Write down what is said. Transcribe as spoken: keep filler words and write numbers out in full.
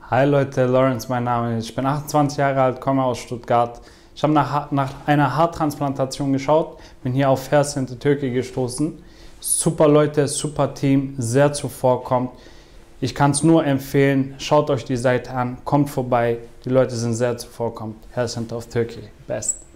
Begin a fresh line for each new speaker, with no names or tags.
Hi Leute, Lawrence mein Name. Ich bin achtundzwanzig Jahre alt, komme aus Stuttgart. Ich habe nach, nach einer Haartransplantation geschaut, bin hier auf Hair Center Türkiye gestoßen. Super Leute, super Team, sehr zuvorkommt. Ich kann es nur empfehlen, schaut euch die Seite an, kommt vorbei. Die Leute sind sehr zuvorkommend. Hair Center of Turkey, best.